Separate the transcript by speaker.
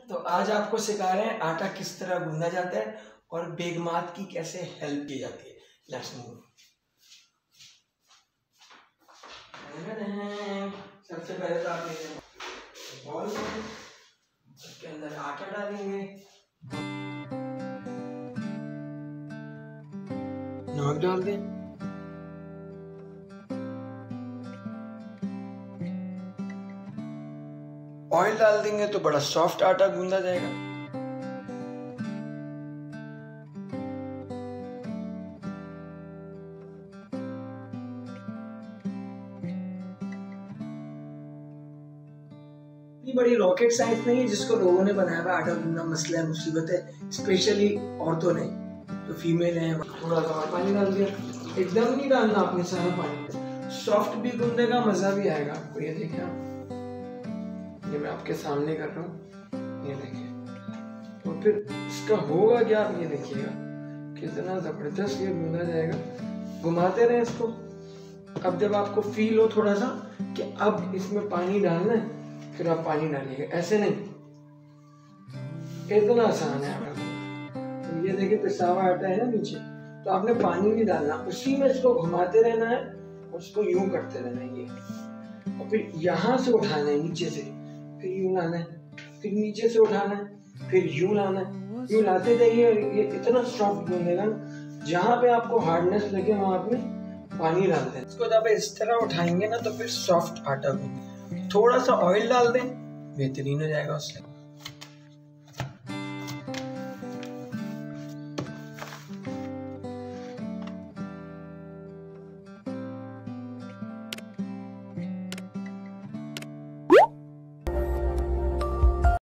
Speaker 1: तो आज आपको सिखा रहे हैं आटा किस तरह गूंदा जाता है और बेगमात की कैसे हेल्प की जाती है। Let's move. सबसे पहले तो आप बॉल उसके अंदर आटा डालेंगे, नमक डाल दें, ऑयल डाल देंगे तो बड़ा सॉफ्ट आटा गूंदा जाएगा। इतनी बड़ी रॉकेट साइंस नहीं है जिसको लोगों ने बनाया हुआ आटा गूंदना मसला है, मुसीबत है, स्पेशली औरतों ने जो फीमेल है। थोड़ा सा और पानी डाल दिया, एकदम नहीं डालना आपने सारा पानी, सॉफ्ट भी गूंदेगा, मजा भी आएगा आपको। ये देखिए आप, ये मैं आपके सामने कर रहा हूँ, ये देखिए। और फिर इसका होगा क्या, आप ये देखिएगा कितना जबरदस्त ये गूंदा जाएगा। घुमाते रहे इसको। अब जब आपको फील हो थोड़ा सा कि अब इसमें पानी डालना है, फिर आप पानी डालिएगा, ऐसे नहीं, इतना आसान है आटा। तो ये देखिए पिसा हुआ आटा है ना नीचे, तो आपने पानी नहीं डालना, उसी में इसको घुमाते रहना है और उसको यूं करते रहना है ये। और फिर यहाँ से उठाना है नीचे से, फिर यूं लाना है, फिर नीचे से उठाना है, फिर यूं लाना है, यूं लाते जाइए। ये इतना सॉफ्ट गूंदेगा ना, जहाँ पे आपको हार्डनेस लगे वहां पे पानी डाल दें। इसको जब इस तरह उठाएंगे ना तो फिर सॉफ्ट आटा गूंदेगा। थोड़ा सा ऑयल डाल दें, बेहतरीन हो जाएगा उससे।